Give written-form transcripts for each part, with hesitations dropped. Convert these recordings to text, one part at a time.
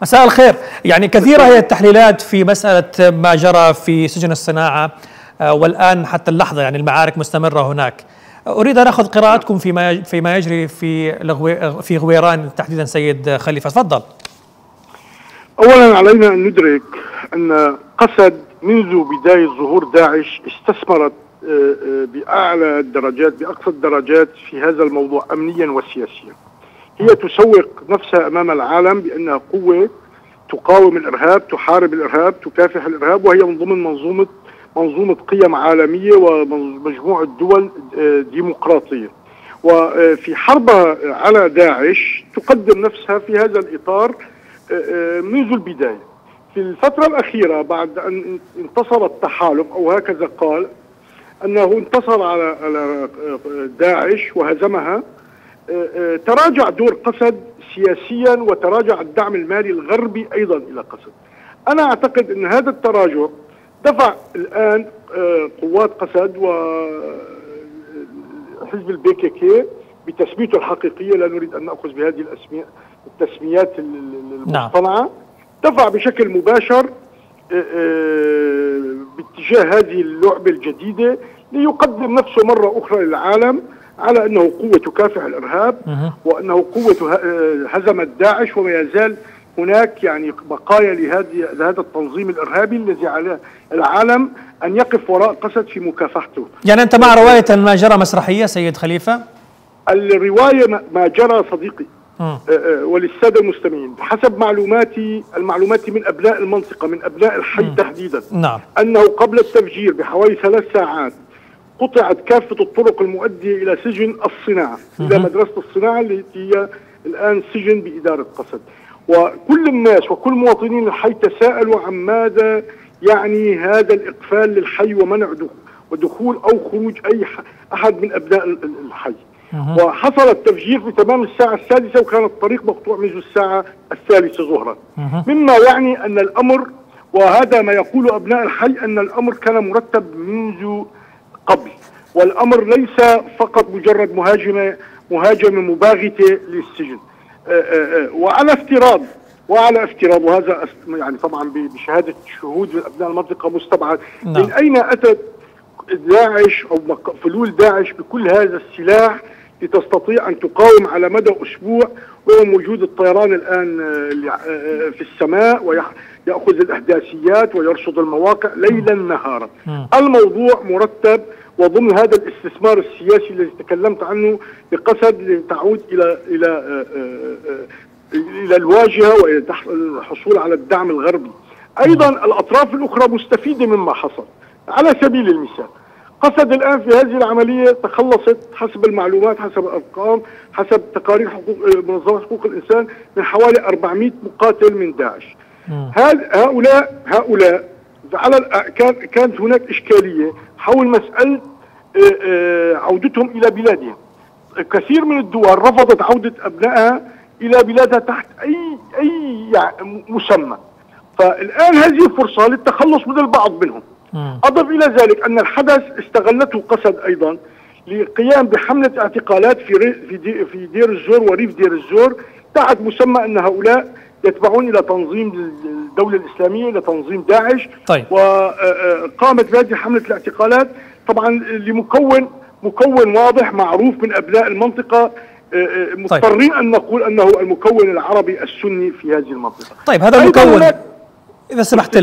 مساء الخير. يعني كثيرة هي التحليلات في مسألة ما جرى في سجن الصناعة، والآن حتى اللحظة يعني المعارك مستمرة هناك. أريد أن أخذ قراءتكم فيما يجري في غويران تحديدا. سيد خليفة تفضل. أولا علينا أن ندرك أن قسد منذ بداية ظهور داعش استثمرت بأعلى الدرجات بأقصى الدرجات في هذا الموضوع أمنيا وسياسيا. هي تسوق نفسها أمام العالم بأنها قوة تقاوم الإرهاب، تحارب الإرهاب، تكافح الإرهاب، وهي من ضمن منظومة قيم عالمية ومجموعة دول ديمقراطية. وفي حربها على داعش تقدم نفسها في هذا الإطار منذ البداية. في الفترة الأخيرة بعد أن انتصر التحالف، أو هكذا قال، أنه انتصر على داعش وهزمها، تراجع دور قسد سياسيا وتراجع الدعم المالي الغربي أيضا إلى قسد. أنا أعتقد أن هذا التراجع دفع الآن قوات قسد وحزب البي كي كي بتسميته الحقيقية، لا نريد أن نأخذ بهذه التسميات المصطنعة، دفع بشكل مباشر باتجاه هذه اللعبة الجديدة ليقدم نفسه مرة أخرى للعالم على أنه قوة تكافح الإرهاب، وأنه قوة هزمت داعش، وما يزال هناك يعني بقايا لهذا التنظيم الإرهابي الذي على العالم أن يقف وراء قسد في مكافحته. يعني أنت مع رواية ما جرى مسرحية سيد خليفة؟ الرواية ما جرى صديقي وللسادة المستمعين بحسب المعلومات من أبناء المنطقة، من أبناء الحي تحديدا، نعم. أنه قبل التفجير بحوالي 3 ساعات قطعت كافة الطرق المؤدية إلى سجن الصناعة، إلى مدرسة الصناعة التي هي الآن سجن بإدارة قسد. وكل الناس وكل مواطنين الحي تساءلوا عن ماذا يعني هذا الإقفال للحي ومنع ودخول أو خروج أي أحد من أبناء الحي. وحصل التفجير في تمام الساعة 6، وكان الطريق مقطوع منذ الساعة 3 ظهرا، مما يعني أن الأمر، وهذا ما يقول أبناء الحي، أن الأمر كان مرتب منذ قبل، والأمر ليس فقط مجرد مهاجمة مباغتة للسجن. وعلى افتراض وهذا يعني طبعا بشهادة شهود من أبناء المنطقة مستبعد، من أين أتت داعش أو فلول داعش بكل هذا السلاح لتستطيع أن تقاوم على مدى أسبوع، ويوم وجود الطيران الآن في السماء ويأخذ الإحداثيات ويرصد المواقع ليلا نهارا. الموضوع مرتب وضمن هذا الاستثمار السياسي الذي تكلمت عنه بقصد لتعود إلى الواجهة وإلى الحصول على الدعم الغربي. أيضا الأطراف الأخرى مستفيدة مما حصل. على سبيل المثال قسد الآن في هذه العملية تخلصت حسب المعلومات، حسب الأرقام، حسب تقارير منظمة حقوق الإنسان، من حوالي 400 مقاتل من داعش. هؤلاء كانت هناك إشكالية حول مسألة عودتهم إلى بلادهم. كثير من الدول رفضت عودة أبنائها إلى بلادها تحت أي مسمى، فالآن هذه فرصة للتخلص من البعض منهم. أضف إلى ذلك أن الحدث استغلته قسد أيضا للقيام بحملة اعتقالات في دير الزور وريف دير الزور تحت مسمى أن هؤلاء يتبعون إلى تنظيم الدولة الإسلامية، إلى تنظيم داعش. طيب. وقامت بهذه حملة الاعتقالات طبعا لمكون واضح معروف من أبناء المنطقة، مضطرين أن نقول أنه المكون العربي السني في هذه المنطقة. طيب، هذا المكون إذا سمحت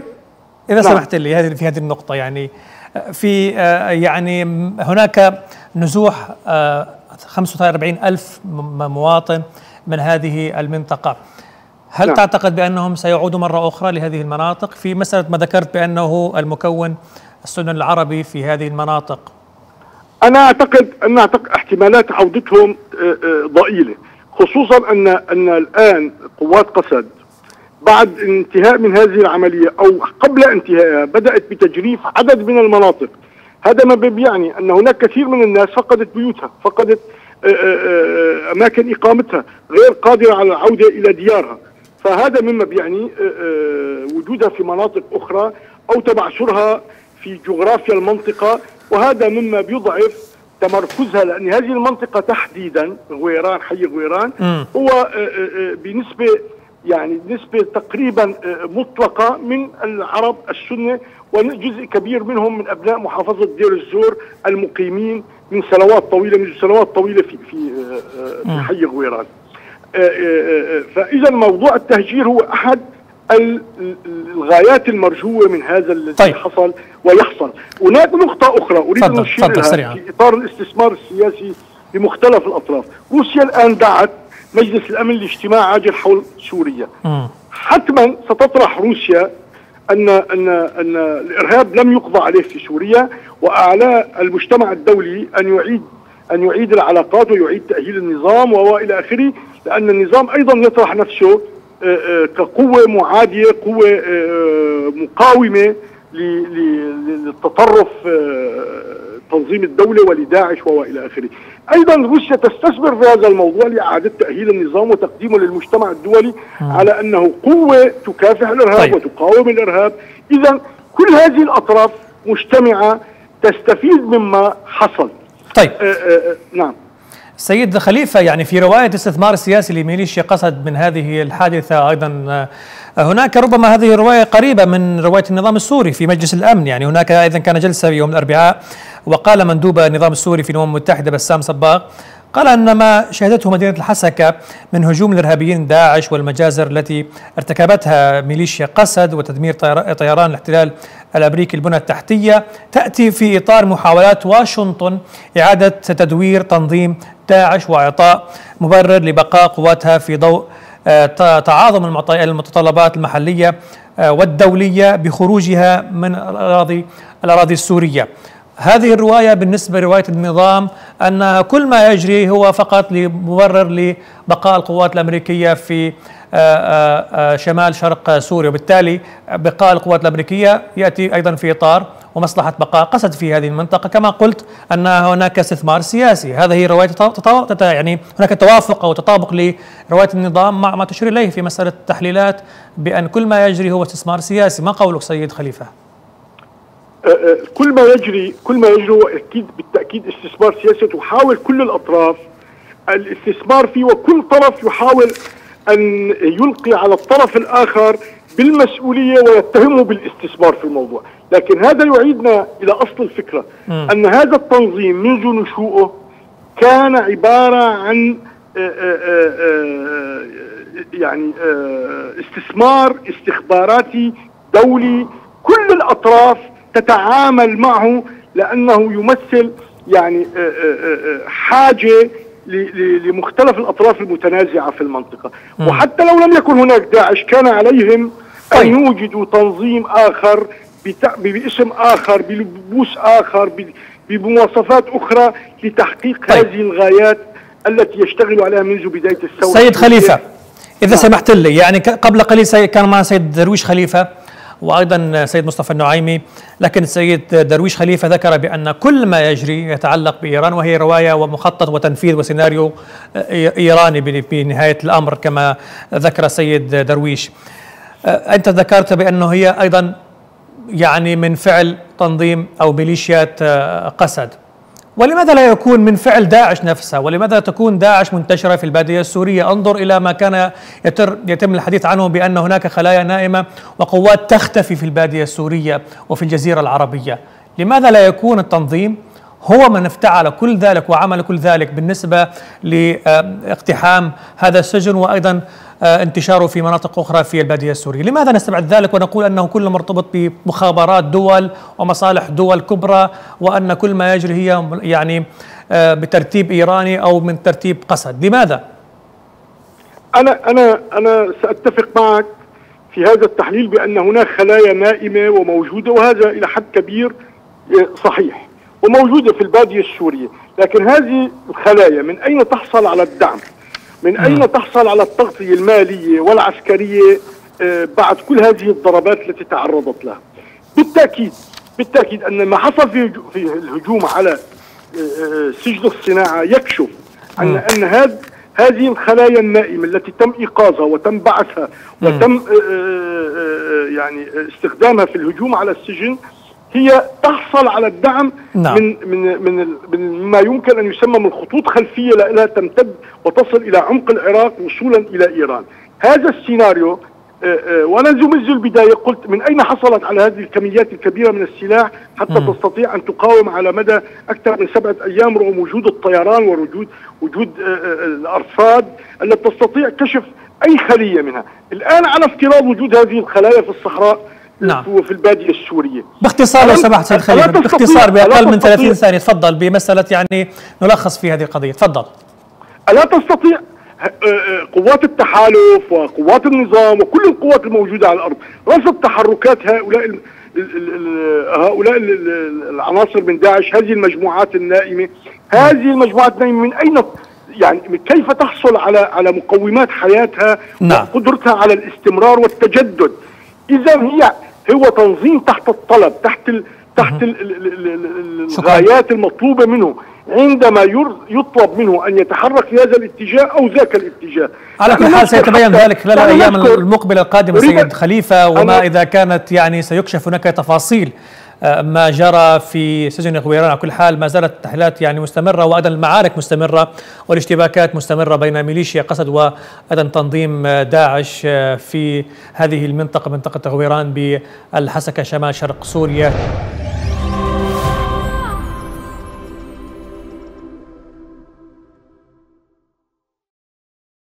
لي في هذه النقطة، يعني في يعني هناك نزوح 45,000 مواطن من هذه المنطقة. هل تعتقد بأنهم سيعودوا مرة أخرى لهذه المناطق؟ في مسألة ما ذكرت بأنه المكون السني العربي في هذه المناطق، أنا أعتقد احتمالات عودتهم ضئيلة، خصوصا أن الآن قوات قسد بعد انتهاء من هذه العملية أو قبل انتهائها بدأت بتجريف عدد من المناطق. هذا ما بيعني أن هناك كثير من الناس فقدت بيوتها، فقدت أماكن إقامتها، غير قادرة على العودة إلى ديارها. فهذا مما بيعني وجودها في مناطق أخرى أو تبعثرها في جغرافيا المنطقة، وهذا مما بيضعف تمركزها، لأن هذه المنطقة تحديدا غويران، حي غويران، هو بنسبة يعني نسبة تقريبا مطلقة من العرب السنة، وجزء كبير منهم من أبناء محافظة دير الزور المقيمين من سنوات طويلة في حي غويران. فإذا موضوع التهجير هو أحد الغايات المرجوة من هذا الذي حصل ويحصل. هناك نقطة أخرى أريد أن أشير لها في إطار الاستثمار السياسي لمختلف الأطراف. روسيا الآن دعت مجلس الأمن لاجتماع عاجل حول سوريا. حتما ستطرح روسيا أن الإرهاب لم يقضى عليه في سوريا، وأعلى المجتمع الدولي أن يعيد العلاقات ويعيد تأهيل النظام وإلى آخره، لأن النظام أيضا يطرح نفسه كقوة معادية، قوة مقاومة للتطرف تنظيم الدولة ولداعش وإلى آخره. أيضا روسيا تستثمر في هذا الموضوع لإعادة تأهيل النظام وتقديمه للمجتمع الدولي على أنه قوة تكافح الإرهاب وتقاوم الإرهاب. إذا كل هذه الأطراف مجتمعة تستفيد مما حصل. نعم سيد خليفة، يعني في رواية استثمار السياسي لميليشيا قسد من هذه الحادثة أيضا هناك ربما هذه الرواية قريبة من رواية النظام السوري في مجلس الأمن. يعني هناك أيضا كان جلسة يوم الأربعاء، وقال مندوب النظام السوري في الأمم المتحدة بسام صباغ قال أن ما شهدته مدينة الحسكة من هجوم الإرهابيين داعش والمجازر التي ارتكبتها ميليشيا قسد وتدمير طيران الاحتلال الأمريكي البنى التحتية تأتي في إطار محاولات واشنطن إعادة تدوير تنظيم داعش وإعطاء مبرر لبقاء قواتها في ضوء تعاظم المتطلبات المحلية والدولية بخروجها من الأراضي السورية. هذه الرواية بالنسبة لرواية النظام أن كل ما يجري هو فقط لمبرر لبقاء القوات الأمريكية في شمال شرق سوريا، وبالتالي بقاء القوات الأمريكية يأتي أيضا في إطار ومصلحة بقاء قسد في هذه المنطقة. كما قلت أن هناك استثمار سياسي، هذه هي رواية يعني هناك توافق أو تطابق لرواية النظام مع ما تشير إليه في مسألة التحليلات بأن كل ما يجري هو استثمار سياسي. ما قولك سيد خليفة؟ كل ما يجري هو بالتأكيد استثمار سياسي، تحاول كل الأطراف الاستثمار فيه، وكل طرف يحاول أن يلقي على الطرف الآخر بالمسؤولية ويتهمه بالاستثمار في الموضوع. لكن هذا يعيدنا إلى أصل الفكرة، أن هذا التنظيم منذ نشوئه كان عبارة عن استثمار استخباراتي دولي، كل الأطراف تتعامل معه لأنه يمثل يعني حاجة لمختلف الأطراف المتنازعة في المنطقة. وحتى لو لم يكن هناك داعش كان عليهم أن يوجدوا تنظيم آخر باسم آخر بلبوس آخر بمواصفات أخرى لتحقيق هذه الغايات التي يشتغل عليها منذ بداية الثورة. سيد خليفة إذا سمحت لي، يعني قبل قليل كان معنا سيد درويش خليفة وأيضا سيد مصطفى النعيمي، لكن السيد درويش خليفة ذكر بأن كل ما يجري يتعلق بإيران، وهي رواية ومخطط وتنفيذ وسيناريو إيراني بنهاية الأمر كما ذكر السيد درويش. أنت ذكرت بأنه هي أيضا يعني من فعل تنظيم أو ميليشيات قسد، ولماذا لا يكون من فعل داعش نفسها؟ ولماذا تكون داعش منتشرة في البادية السورية؟ انظر إلى ما كان يتم الحديث عنه بأن هناك خلايا نائمة وقوات تختفي في البادية السورية وفي الجزيرة العربية. لماذا لا يكون التنظيم هو من افتعل كل ذلك وعمل كل ذلك بالنسبة لاقتحام هذا السجن وأيضا انتشاره في مناطق أخرى في البادية السورية؟ لماذا نستبعد ذلك ونقول أنه كله مرتبط بمخابرات دول ومصالح دول كبرى، وأن كل ما يجري هي يعني بترتيب إيراني أو من ترتيب قسد؟ لماذا؟ أنا سأتفق معك في هذا التحليل بأن هناك خلايا نائمة وموجودة، وهذا إلى حد كبير صحيح، وموجودة في البادية السورية. لكن هذه الخلايا من أين تحصل على الدعم؟ من أين تحصل على التغطية المالية والعسكرية بعد كل هذه الضربات التي تعرضت لها؟ بالتأكيد أن ما حصل في الهجوم على سجن الصناعة يكشف أن هذه الخلايا النائمة التي تم إيقاظها وتم بعثها وتم يعني استخدامها في الهجوم على السجن هي تحصل على الدعم من ما يمكن أن يسمى من خطوط خلفية لها تمتد وتصل إلى عمق العراق وصولا إلى إيران. هذا السيناريو وانا منذ البدايه قلت من اين حصلت على هذه الكميات الكبيره من السلاح حتى تستطيع ان تقاوم على مدى اكثر من 7 ايام رغم وجود الطيران ووجود الارصاد التي تستطيع كشف اي خليه منها. الان على افتراض وجود هذه الخلايا في الصحراء وفي الباديه السوريه. باختصار لو سمحت سيد خليفه، باختصار باقل من 30 ثانيه تفضل بمساله يعني نلخص في هذه القضيه، تفضل. الا تستطيع قوات التحالف وقوات النظام وكل القوات الموجودة على الأرض رصد تحركات هؤلاء العناصر من داعش، هذه المجموعات النائمة، من أين يعني كيف تحصل على مقومات حياتها وقدرتها على الاستمرار والتجدد؟ إذا هو تنظيم تحت الطلب، تحت الغايات المطلوبة منه عندما يطلب منه أن يتحرك في هذا الاتجاه أو ذاك الاتجاه. على كل حال سيتبين ذلك خلال الأيام المقبلة القادمة سيد خليفة، وما إذا كانت يعني سيكشف هناك تفاصيل ما جرى في سجن غويران. على كل حال ما زالت التحليلات يعني مستمرة، وأيضا المعارك مستمرة والاشتباكات مستمرة بين ميليشيا قسد وأيضا تنظيم داعش في هذه المنطقة، منطقة غويران بالحسكة شمال شرق سوريا.